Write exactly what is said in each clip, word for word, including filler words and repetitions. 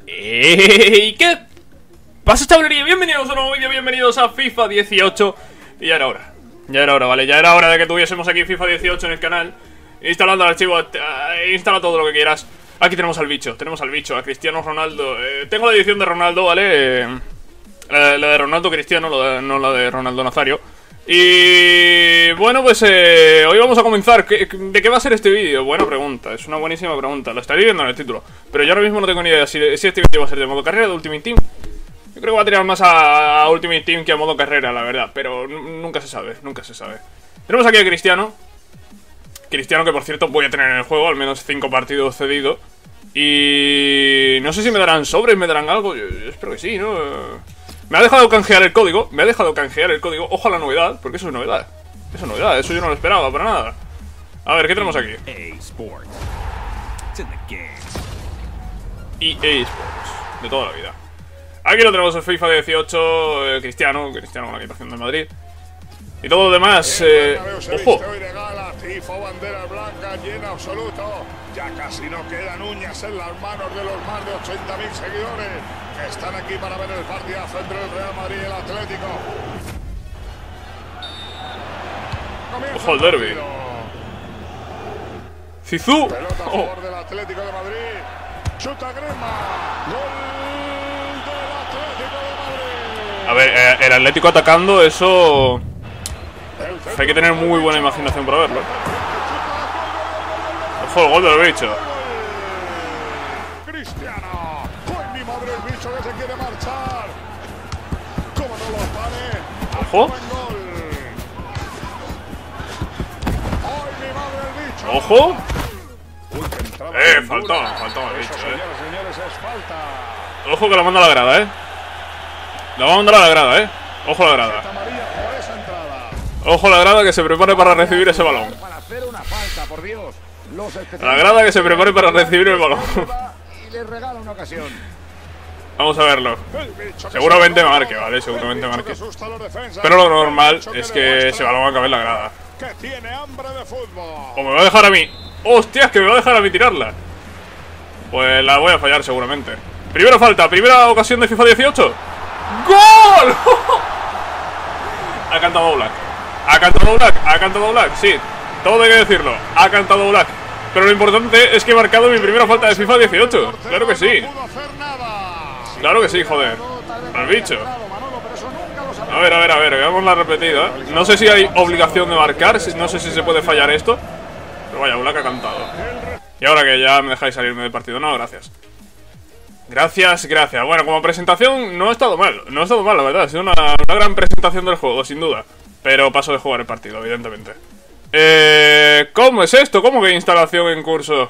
¿Y qué pasa, chavalería? Bienvenidos a un nuevo vídeo, bienvenidos a FIFA dieciocho. Y ya era hora, ya era hora, ¿vale? Ya era hora de que tuviésemos aquí FIFA dieciocho en el canal. Instalando el archivo, uh, instala todo lo que quieras. Aquí tenemos al bicho, tenemos al bicho, a Cristiano Ronaldo. eh, Tengo la edición de Ronaldo, ¿vale? Eh, la, la de Ronaldo Cristiano, lo de, no la de Ronaldo Nazario. Y bueno, pues eh, hoy vamos a comenzar. ¿De qué va a ser este vídeo? Buena pregunta, es una buenísima pregunta. Lo estaréis viendo en el título, pero yo ahora mismo no tengo ni idea si, si este vídeo va a ser de modo carrera o de Ultimate Team. Yo creo que va a tirar más a, a Ultimate Team que a modo carrera, la verdad. Pero nunca se sabe, nunca se sabe. Tenemos aquí a Cristiano. Cristiano que, por cierto, voy a tener en el juego al menos cinco partidos cedidos. Y no sé si me darán sobres, me darán algo. Yo, yo espero que sí, ¿no? Me ha dejado canjear el código. Me ha dejado canjear el código. Ojo a la novedad, porque eso es novedad. Eso es novedad, eso yo no lo esperaba para nada. A ver, ¿qué tenemos aquí? E A Sports. E A Sports. De toda la vida. Aquí lo tenemos el FIFA dieciocho. eh, Cristiano, Cristiano con la equipación de Madrid. Y todo lo demás, eh... ¡ojo! Tifo, bandera blanca, llena absoluto. Ya casi no quedan uñas en las manos de los más de ochenta mil seguidores que están aquí para ver el partidazo entre el Real Madrid y el Atlético. Comienza ¡ojo al derbi! ¡Zizou! Pelota a favor del Atlético de Madrid. Chuta Griezmann. Gol del Atlético de Madrid. A ver, eh, el Atlético atacando, eso... hay que tener muy buena imaginación para verlo. Ojo, el gol del bicho. Cristiano. ¡Ay, mi madre, el bicho que se quiere marchar! ¿Cómo no lo pare? Ojo. ¡Ay, mi madre, el bicho! Ojo. Uy, qué entrada Eh, tan faltó, dura. faltó el bicho, Eso, eh. señores, señores, es falta. Ojo que la manda a la grada, eh. La va a mandar a la grada, eh. Ojo a la grada. Tarjeta amarilla por esa entrada. Ojo a la grada que se prepare para recibir ese balón. Para hacer una falta, por Dios. Los La grada que se prepare para recibir el balón. Y le regala una ocasión. Vamos a verlo. El bicho que Seguramente se marque, asusta, vale, seguramente el bicho marque. que asusta a los defensas. Pero lo normal El bicho es que que demuestra ese balón acabe en la grada. que tiene hambre de fútbol. O me va a dejar a mí. ¡Hostias! Que me va a dejar a mí tirarla. Pues la voy a fallar seguramente. Primera falta, primera ocasión de FIFA dieciocho. ¡Gol! Ha cantado Black. Ha cantado Black, ha cantado Black, sí. Todo hay que decirlo. Ha cantado Black. Pero lo importante es que he marcado mi primera falta de FIFA dieciocho. Claro que sí. No pudo hacer nada. Claro que sí, joder. Al bicho. A ver, a ver, a ver, veamos la repetida. No sé si hay obligación de marcar, no sé si se puede fallar esto. Pero vaya, Black ha cantado. Y ahora que ya me dejáis salirme del partido, no, gracias. Gracias, gracias. Bueno, como presentación no ha estado mal. No ha estado mal, la verdad. Ha sido una, una gran presentación del juego, sin duda. Pero paso de jugar el partido, evidentemente. Eh, ¿Cómo es esto? ¿Cómo que instalación en curso?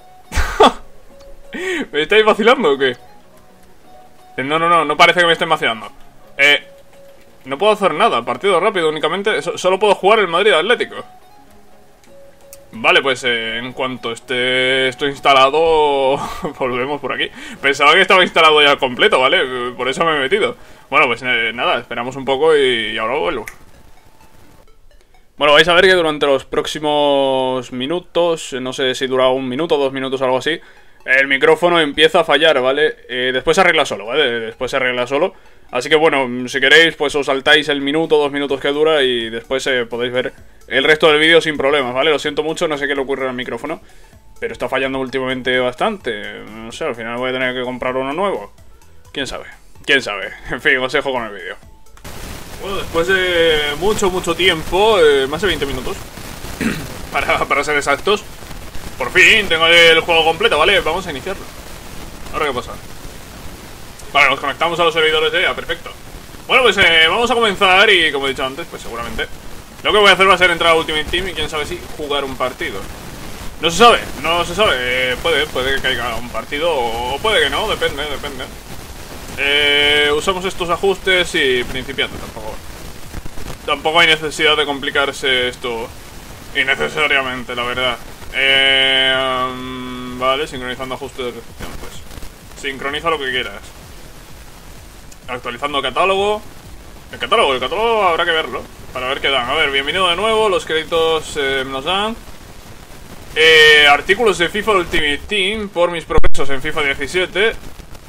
¿Me estáis vacilando o qué? No, no, no, no parece que me estén vacilando. Eh, no puedo hacer nada, partido rápido únicamente. So- Solo puedo jugar el Madrid Atlético. Vale, pues eh, en cuanto esté esto instalado, volvemos por aquí. Pensaba que estaba instalado ya completo, ¿vale? Por eso me he metido. Bueno, pues eh, nada, esperamos un poco y, y ahora vuelvo. Bueno, vais a ver que durante los próximos minutos, no sé si dura un minuto, dos minutos o algo así, el micrófono empieza a fallar, ¿vale? Eh, después se arregla solo, ¿vale? Después se arregla solo. Así que bueno, si queréis, pues os saltáis el minuto, dos minutos que dura y después eh, podéis ver el resto del vídeo sin problemas, ¿vale? Lo siento mucho, no sé qué le ocurre al micrófono, pero está fallando últimamente bastante. No sé, al final voy a tener que comprar uno nuevo. ¿Quién sabe? ¿Quién sabe? En fin, os dejo con el vídeo. Bueno, después de mucho, mucho tiempo, eh, más de veinte minutos, para, para ser exactos, por fin tengo el juego completo, ¿vale? Vamos a iniciarlo. Ahora qué pasa. Vale, nos conectamos a los servidores de... Ah, perfecto. Bueno, pues eh, vamos a comenzar y, como he dicho antes, pues seguramente lo que voy a hacer va a ser entrar a Ultimate Team y quién sabe si jugar un partido. No se sabe, no se sabe. Eh, puede, puede que caiga un partido o puede que no, depende, depende. Eh, usamos estos ajustes y principiante, tampoco. Tampoco hay necesidad de complicarse esto innecesariamente, la verdad. Eh, um, vale, sincronizando ajustes de recepción, pues. Sincroniza lo que quieras. Actualizando catálogo. El catálogo, el catálogo habrá que verlo para ver qué dan. A ver, bienvenido de nuevo. Los créditos eh, nos dan eh, artículos de FIFA Ultimate Team por mis progresos en FIFA diecisiete.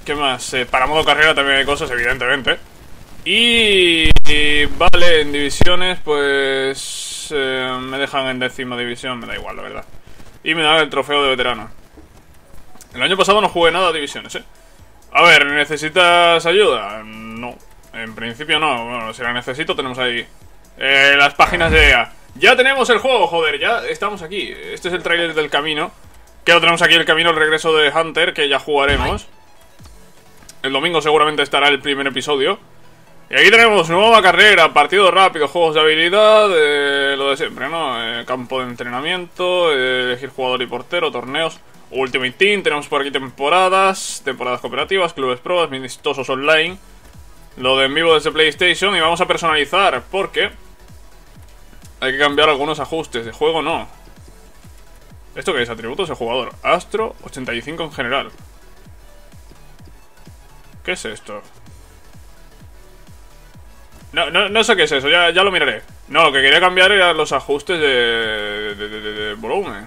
¿Qué más? Eh, para modo carrera también hay cosas, evidentemente. Y, y vale, en divisiones pues eh, me dejan en décima división, me da igual, la verdad. Y me dan el trofeo de veterano. El año pasado no jugué nada a divisiones, eh. A ver, ¿necesitas ayuda? No, en principio no. Bueno, si la necesito tenemos ahí eh, las páginas de E A. Ya tenemos el juego, joder, ya estamos aquí. Este es el tráiler del camino. Que lo tenemos aquí, el camino, el regreso de Hunter, que ya jugaremos. El domingo seguramente estará el primer episodio. Y aquí tenemos nueva carrera, partido rápido, juegos de habilidad, eh, lo de siempre, ¿no? Eh, campo de entrenamiento, eh, elegir jugador y portero, torneos, Ultimate Team, tenemos por aquí temporadas, temporadas cooperativas, clubes pruebas, amistosos online, lo de en vivo desde PlayStation y vamos a personalizar, porque hay que cambiar algunos ajustes, de juego no. ¿Esto qué es? Atributos de jugador, Astro, ochenta y cinco en general. ¿Qué es esto? No, no, no sé qué es eso, ya, ya lo miraré. No, lo que quería cambiar eran los ajustes de, de, de, de, de volumen.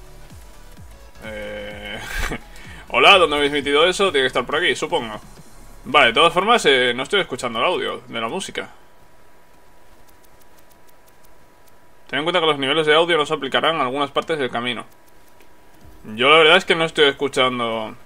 Eh... Hola, ¿dónde habéis metido eso? Tiene que estar por aquí, supongo. Vale, de todas formas, eh, no estoy escuchando el audio de la música. Ten en cuenta que los niveles de audio no se aplicarán en algunas partes del camino. Yo la verdad es que no estoy escuchando...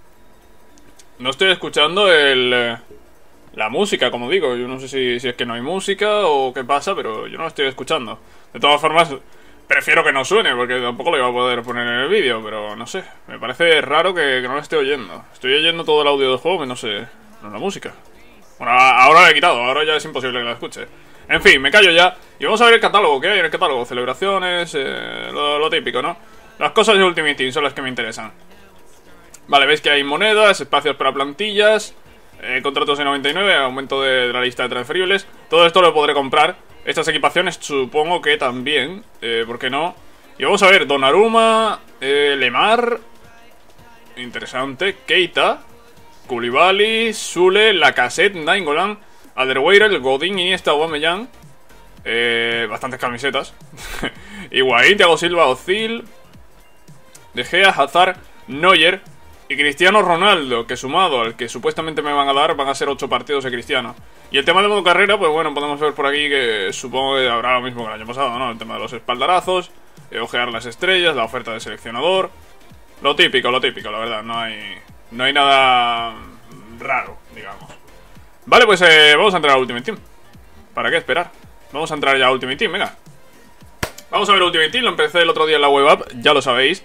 No estoy escuchando el... La música, como digo, yo no sé si, si es que no hay música o qué pasa, pero yo no la estoy escuchando. De todas formas, prefiero que no suene, porque tampoco lo iba a poder poner en el vídeo, pero no sé. Me parece raro que, que no la esté oyendo. Estoy oyendo todo el audio del juego, que no sé, no la música. Bueno, ahora la he quitado, ahora ya es imposible que la escuche. En fin, me callo ya. Y vamos a ver el catálogo, ¿qué hay en el catálogo? Celebraciones, eh, lo, lo típico, ¿no? Las cosas de Ultimate Team son las que me interesan. Vale, veis que hay monedas, espacios para plantillas... Eh, contratos de noventa y nueve, aumento de, de la lista de transferibles. Todo esto lo podré comprar. Estas equipaciones supongo que también, eh, ¿por qué no? Y vamos a ver, Donnarumma, eh, Lemar, interesante, Keita, Koulibaly, Sule, Lacazette, Nainggolan, Alderweireld, Godin, Iniesta, Aubameyang, eh, bastantes camisetas. Higuaín, Thiago Silva, Ozil, De Gea, Hazard, Neuer y Cristiano Ronaldo, que sumado al que supuestamente me van a dar, van a ser ocho partidos de Cristiano. Y el tema de modo carrera, pues bueno, podemos ver por aquí que supongo que habrá lo mismo que el año pasado, ¿no? El tema de los espaldarazos, eh, ojear las estrellas, la oferta de seleccionador. Lo típico, lo típico, la verdad, no hay, no hay nada raro, digamos. Vale, pues eh, vamos a entrar a Ultimate Team. ¿Para qué esperar? Vamos a entrar ya a Ultimate Team, venga. Vamos a ver Ultimate Team, lo empecé el otro día en la web app, ya lo sabéis.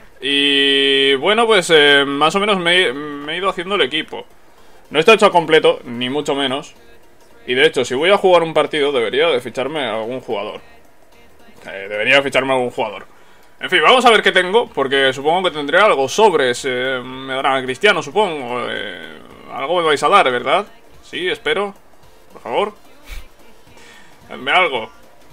Y bueno, pues eh, más o menos me, me he ido haciendo el equipo. No está hecho a completo, ni mucho menos. Y de hecho, si voy a jugar un partido, debería de ficharme a algún jugador. eh, Debería de ficharme a algún jugador. En fin, vamos a ver qué tengo, porque supongo que tendré algo. Sobres, eh, me darán a Cristiano, supongo. eh, Algo me vais a dar, ¿verdad? Sí, espero. Por favor, dadme algo.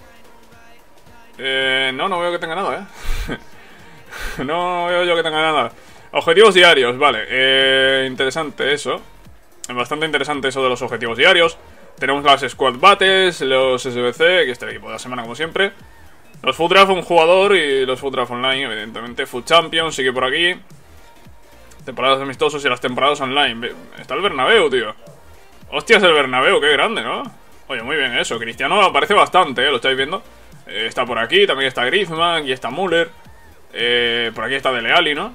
eh, No, no veo que tenga nada, eh no veo yo que tenga nada. Objetivos diarios, vale, eh, interesante eso. Bastante interesante eso de los objetivos diarios. Tenemos las Squad Battles, los S B C, que está el equipo de la semana como siempre. Los Foot Draft, un jugador, y los Foot Draft Online, evidentemente. Foot Champions, sigue por aquí. Temporadas amistosos y las temporadas online. Está el Bernabéu, tío. Hostias, el Bernabéu, qué grande, ¿no? Oye, muy bien eso. Cristiano aparece bastante, ¿eh? Lo estáis viendo. eh, Está por aquí, también está Griezmann, aquí está Müller. Eh, por aquí está Dele Alli, ¿no?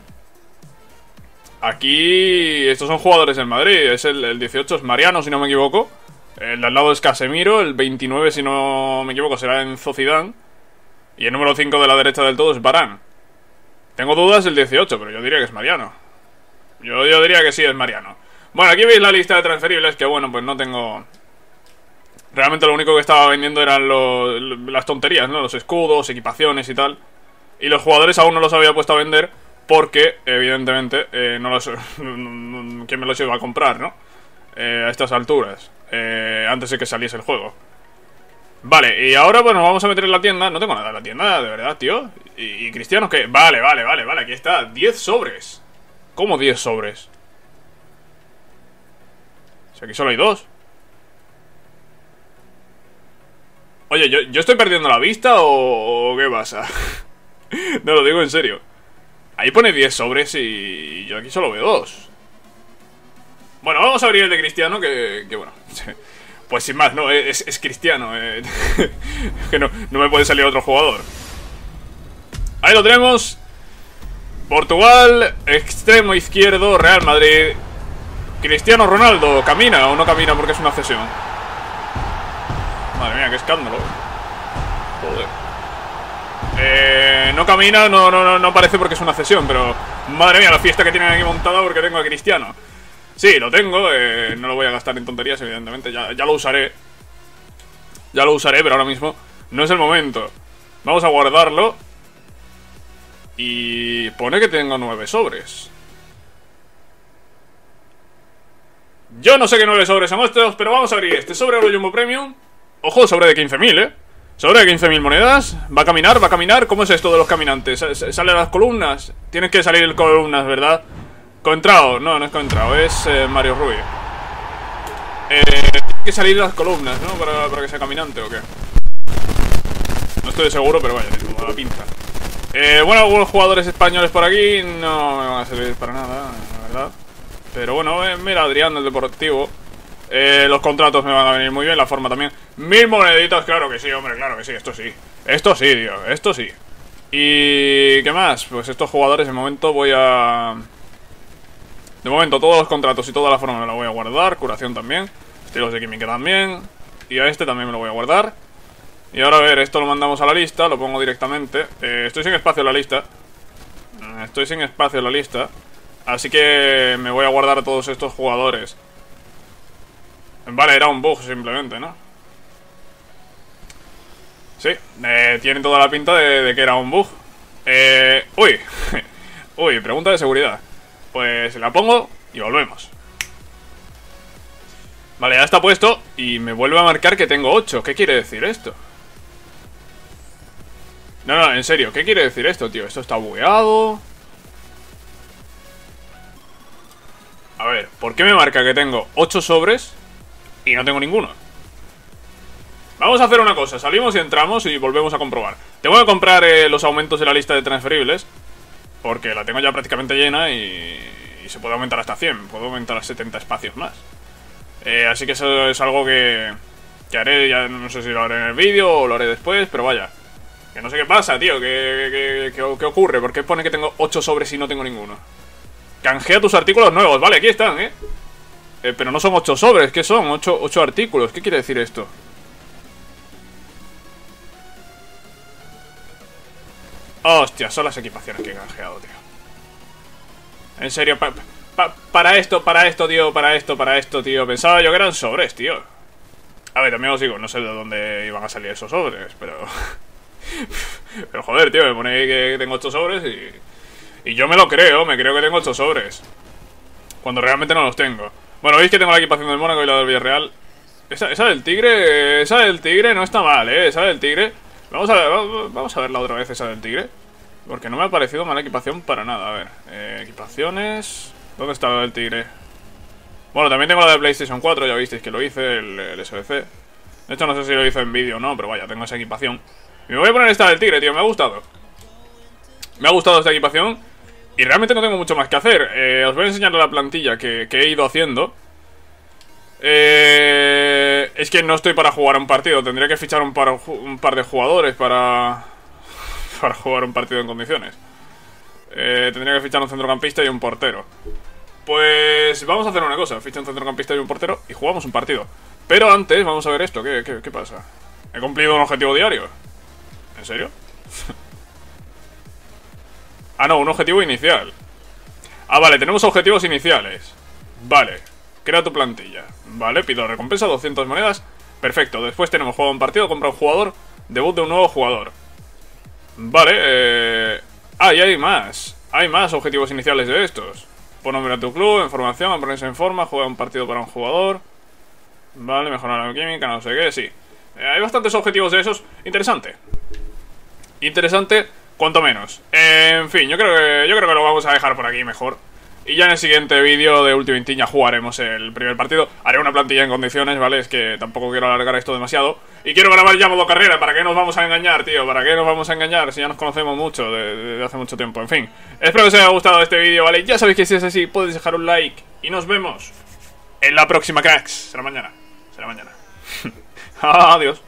Aquí... Estos son jugadores del Madrid. Es el, el dieciocho es Mariano, si no me equivoco. El de al lado es Casemiro. El veintinueve, si no me equivoco, será Enzo Zidane. Y el número cinco de la derecha del todo es Varane. Tengo dudas del dieciocho, pero yo diría que es Mariano. Yo, yo diría que sí es Mariano. Bueno, aquí veis la lista de transferibles, que bueno, pues no tengo... Realmente lo único que estaba vendiendo eran los, las tonterías, ¿no? Los escudos, equipaciones y tal. Y los jugadores aún no los había puesto a vender porque, evidentemente, eh, no los... ¿Quién me los iba a comprar, no? Eh, a estas alturas. Eh, antes de que saliese el juego. Vale, y ahora, bueno, vamos a meter en la tienda. No tengo nada en la tienda, de verdad, tío. ¿Y, y Cristiano qué? Vale, vale, vale, vale, aquí está. diez sobres. ¿Cómo diez sobres? Si aquí solo hay dos. Oye, ¿yo, yo estoy perdiendo la vista o, o qué pasa? No, lo digo en serio. Ahí pone diez sobres y yo aquí solo veo dos. Bueno, vamos a abrir el de Cristiano, que, que bueno... Pues sin más, no, es, es Cristiano. Eh. Que no, no me puede salir otro jugador. Ahí lo tenemos. Portugal, extremo izquierdo, Real Madrid. Cristiano Ronaldo, ¿camina o no camina porque es una cesión? Madre mía, qué escándalo. Joder. Eh, no camina, no, no, no, no parece porque es una cesión, pero... Madre mía, la fiesta que tienen aquí montada porque tengo a Cristiano. Sí, lo tengo, eh, no lo voy a gastar en tonterías, evidentemente, ya, ya lo usaré. Ya lo usaré, pero ahora mismo no es el momento. Vamos a guardarlo. Y pone que tengo nueve sobres. Yo no sé qué nueve sobres son estos, pero vamos a abrir este sobre Oro Jumbo Premium. Ojo, sobre de quince mil, eh. Sobre de quince mil monedas. ¿Va a caminar? ¿Va a caminar? ¿Cómo es esto de los caminantes? ¿Sale las columnas? Tienen que salir columnas, ¿verdad? Contrao, no, no es Contrao, es eh, Mario Rui. Eh, tiene que salir las columnas, ¿no? Para, para que sea caminante o qué. No estoy seguro, pero vaya, como la pinta. Eh, bueno, algunos jugadores españoles por aquí no me van a servir para nada, la verdad. Pero bueno, eh, mira, Adrián del Deportivo. Eh, los contratos me van a venir muy bien, la forma también. Mil moneditas, claro que sí, hombre, claro que sí, esto sí. Esto sí, tío, esto sí. Y... ¿qué más? Pues estos jugadores de momento voy a... De momento todos los contratos y toda la forma me la voy a guardar. Curación también. Estilos de química también. Y a este también me lo voy a guardar. Y ahora a ver, esto lo mandamos a la lista. Lo pongo directamente. eh, Estoy sin espacio en la lista. Estoy sin espacio en la lista. Así que me voy a guardar a todos estos jugadores. Vale, era un bug simplemente, ¿no? Sí, eh, tiene toda la pinta de, de que era un bug. eh, Uy. Uy, pregunta de seguridad. Pues la pongo y volvemos. Vale, ya está puesto. Y me vuelve a marcar que tengo ocho. ¿Qué quiere decir esto? No, no, en serio, ¿qué quiere decir esto, tío? Esto está bugueado. A ver, ¿por qué me marca que tengo ocho sobres y no tengo ninguno? Vamos a hacer una cosa, salimos y entramos y volvemos a comprobar. Tengo que comprar eh, los aumentos de la lista de transferibles, porque la tengo ya prácticamente llena y, y se puede aumentar hasta cien. Puedo aumentar a setenta espacios más. eh, Así que eso es algo que, que haré, ya no sé si lo haré en el vídeo o lo haré después, pero vaya. Que no sé qué pasa, tío, ¿qué, qué, qué, qué ocurre? ¿Por qué pone que tengo ocho sobres y no tengo ninguno? Canjea tus artículos nuevos, vale, aquí están, ¿eh? eh pero no son ocho sobres, ¿qué son? ocho artículos, ¿qué quiere decir esto? Hostia, son las equipaciones que he canjeado, tío. En serio, pa, pa, para esto, para esto, tío, para esto, para esto, tío. Pensaba yo que eran sobres, tío. A ver, también os digo, no sé de dónde iban a salir esos sobres, pero... Pero joder, tío, me pone que tengo ocho sobres y... Y yo me lo creo, me creo que tengo ocho sobres. Cuando realmente no los tengo. Bueno, veis que tengo la equipación del Mónaco y la del Villarreal. Esa, esa del Tigre, esa del Tigre no está mal, eh, esa del Tigre... Vamos a, ver, vamos a verla otra vez, esa del Tigre. Porque no me ha parecido mala equipación para nada. A ver, eh, equipaciones... ¿Dónde está la del Tigre? Bueno, también tengo la de PlayStation cuatro, ya visteis que lo hice, el, el S B C. De hecho no sé si lo hice en vídeo o no, pero vaya, tengo esa equipación. Y me voy a poner esta del Tigre, tío, me ha gustado. Me ha gustado esta equipación. Y realmente no tengo mucho más que hacer. eh, Os voy a enseñar la plantilla que, que he ido haciendo. Eh, es que no estoy para jugar un partido. Tendría que fichar un par, un par de jugadores para, para jugar un partido en condiciones. eh, Tendría que fichar un centrocampista y un portero. Pues vamos a hacer una cosa. Ficha un centrocampista y un portero y jugamos un partido. Pero antes vamos a ver esto. ¿Qué, qué, qué pasa? ¿He cumplido un objetivo diario? ¿En serio? Ah, no, un objetivo inicial. Ah, vale, tenemos objetivos iniciales. Vale, crea tu plantilla. Vale, pido recompensa, doscientas monedas. Perfecto, después tenemos juego un partido, compra un jugador, debut de un nuevo jugador. Vale, eh... ah, y hay más. Hay más objetivos iniciales de estos. Pon nombre a tu club, información, ponerse en forma, juega un partido para un jugador. Vale, mejorar la química, no sé qué, sí. eh, Hay bastantes objetivos de esos. Interesante. Interesante, cuanto menos. eh, En fin, yo creo que yo creo que lo vamos a dejar por aquí mejor. Y ya en el siguiente vídeo de Ultimate Team ya jugaremos el primer partido. Haré una plantilla en condiciones, ¿vale? Es que tampoco quiero alargar esto demasiado. Y quiero grabar ya modo carrera. ¿Para qué nos vamos a engañar, tío? ¿Para qué nos vamos a engañar si ya nos conocemos mucho desde hace mucho tiempo? En fin, espero que os haya gustado este vídeo, ¿vale? Ya sabéis que si es así, podéis dejar un like. Y nos vemos. en la próxima, cracks. Será mañana. Será mañana. Adiós.